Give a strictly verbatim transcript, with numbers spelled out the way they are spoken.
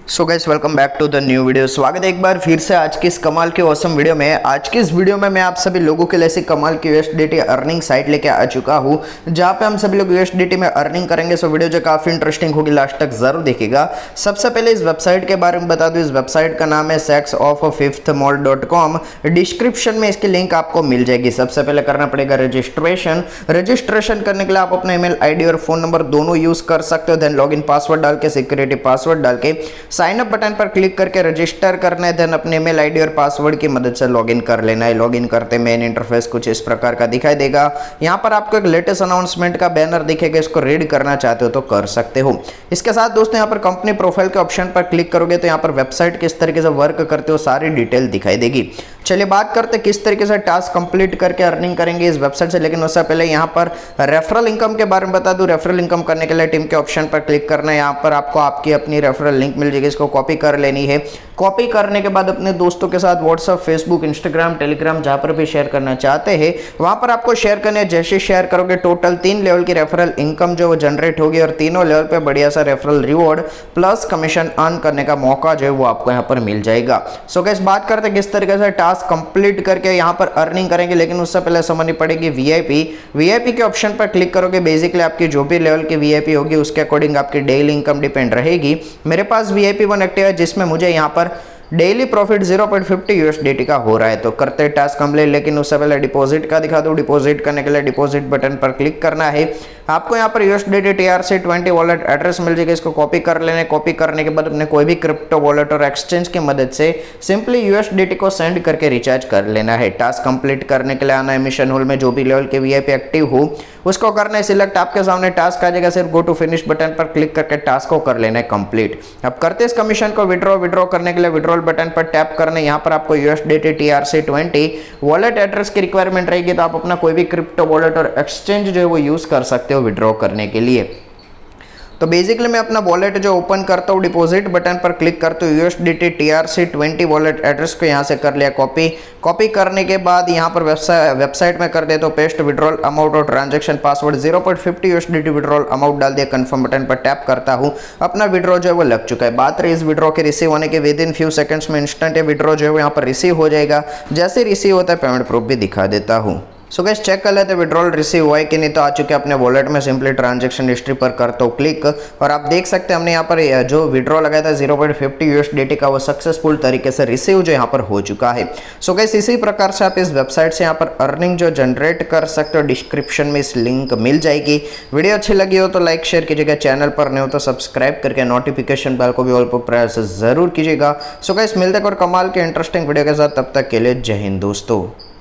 So guys welcome back to the new video. स्वागत है एक बार फिर से आज की इस कमाल की ऑसम वीडियो में। आज की इस वीडियो में मैं आप सभी लोगों के लिए ऐसी कमाल की यूएसडीटी अर्निंग साइट लेके आ चुका हूं जहां पे हम सभी लोग यूएसडीटी में अर्निंग करेंगे। सो वीडियो जो काफी इंटरेस्टिंग होगी, लास्ट तक जरूर देखिएगा। सबसे पहले इस वेबसाइट के बारे में बता दूं, इस वेबसाइट का नाम है Saks off fifth mall dot com. Description में इसकी लिंक आपको मिल जाएगी। सबसे पहले करना पड़ेगा रजिस्ट्रेशन। रजिस्ट्रेशन करने के लिए आप अपना ईमेल आईडी और फोन नंबर दोनों यूज कर सकते हो। देन लॉगिन पासवर्ड डाल के, सिक्योरिटी पासवर्ड डाल के साइन अप बटन पर क्लिक करके रजिस्टर करना है। देन अपने ईमेल आईडी और पासवर्ड की मदद से लॉगिन कर लेना है। लॉगिन करते मेन इंटरफेस कुछ इस प्रकार का दिखाई देगा। यहां पर आपको एक लेटेस्ट अनाउंसमेंट का बैनर दिखेगा, इसको रीड करना चाहते हो तो कर सकते हो। इसके साथ दोस्तों यहां पर कंपनी प्रोफाइल के ऑप्शन पर क्लिक करोगे तो यहां पर वेबसाइट किस तरीके से वर्क करते हो सारी डिटेल दिखाई देगी। चलिए बात करते किस तरीके से टास्क कंप्लीट करके अर्निंग करेंगे इस वेबसाइट से। लेकिन उससे पहले यहां पर रेफरल इनकम के बारे में बता दूं। रेफरल इनकम करने के लिए टीम के ऑप्शन पर क्लिक करना है। यहां पर आपको आपकी अपनी रेफरल लिंक मिल जाएगी, इसको कॉपी कर लेनी है। कॉपी करने के बाद अपने दोस्तों के साथ व्हाट्सएप, फेसबुक, इंस्टाग्राम, टेलीग्राम जहां पर भी शेयर करना चाहते हैं वहां पर आपको शेयर करना है। जैसे शेयर करोगे टोटल तीन लेवल की रेफरल इनकम जो जनरेट होगी और तीनों लेवल पे बढ़िया सा referral reward plus commission earn करने का मौका जो है वो आपको यहाँ पर मिल जाएगा। सो गाइस बात करते हैं किस तरीके से टास्क कंप्लीट करके यहाँ पर अर्निंग करेंगे। लेकिन उससे पहले समझनी पड़ेगी वीआईपी। वीआईपी के ऑप्शन पर क्लिक करोगे, बेसिकली आपकी जो भी लेवल की वीआईपी होगी उसके अकॉर्डिंग आपकी डेली इनकम डिपेंड रहेगी। मेरे पास वीआईपी वन एक्टिव है जिसमें मुझे यहाँ पर daily profit zero point fifty USDT का हो रहा है। तो करते टास्क कंप्लीट। लेकिन उससे पहले डिपॉजिट का दिखा दूं। डिपॉजिट करने के लिए डिपॉजिट बटन पर क्लिक करना है। आपको यहाँ पर USDT TRC twenty wallet address मिल जाएगा, इसको कॉपी कर लेना। कॉपी करने के बाद अपने कोई भी क्रिप्टो वॉलेट और एक्सचेंज की मदद से सिंपली यूएसडीटी को सेंड करके रिचार्ज कर लेना है। टास्क कंप्लीट करने के लिए आना है मिशन होल में, जो भी लेवल के वीआईपी एक्टिव हो उसको करना है सिलेक्ट। आपके सामने टास्क आ जाएगा, सिर्फ गो टू फिनिश बटन पर क्लिक करके टास्क को कर लेना है कंप्लीट। अब करते इस कमीशन को विड्रॉ। विड्रॉ करने के लिए विड्रॉल बटन पर टैप करना है। यहाँ पर आपको USDT TRC twenty wallet address की रिक्वायरमेंट रहेगी, तो आप अपना कोई भी क्रिप्टो वॉलेट और एक्सचेंज जो है वो यूज कर सकते हो विड्रॉ करने के लिए। तो बेसिकली मैं अपना वॉलेट जो ओपन करता हूँ, डिपॉजिट बटन पर क्लिक करता हूँ, USDT TRC twenty wallet address को यहाँ से कर लिया कॉपी। कॉपी करने के बाद यहाँ पर वेबसाइट वेबसाइट में कर देता हूँ पेस्ट। विड्रॉल अमाउंट और transaction password zero point fifty USDT withdrawal amount डाल दिया। कंफर्म बटन पर टैप करता हूँ, अपना विड्रॉ जो है वो लग चुका है। बात रही इस विड्रॉ के रिसीव होने के, विद इन फ्यू सेकंड्स में इंस्टेंट विड्रॉ जो है वो यहाँ पर रिसीव हो जाएगा। जैसे रिसीव होता है पेमेंट प्रूफ भी दिखा देता हूँ। सो गाइस चेक कर लेते हैं विड्रॉल रिसीव हुआ है कि नहीं। तो आ चुके अपने वॉलेट में, सिंपली ट्रांजैक्शन हिस्ट्री पर करता हूँ क्लिक और आप देख सकते हैं हमने यहाँ पर जो विड्रॉ लगाया था ज़ीरो पॉइंट फिफ्टी यूएसडीटी का वो सक्सेसफुल तरीके से रिसीव जो यहाँ पर हो चुका है। सो गाइस इसी प्रकार से आप इस वेबसाइट से यहाँ पर अर्निंग जो जनरेट कर सकते हो। डिस्क्रिप्शन में इस लिंक मिल जाएगी। वीडियो अच्छी लगी हो तो लाइक शेयर कीजिएगा, चैनल पर नहीं हो तो सब्सक्राइब करके नोटिफिकेशन बेल को भी ऑल पर प्रेस जरूर कीजिएगा। सो गाइस मिलते हैं और कमाल के इंटरेस्टिंग वीडियो के साथ, तब तक के लिए जय हिंद दोस्तों।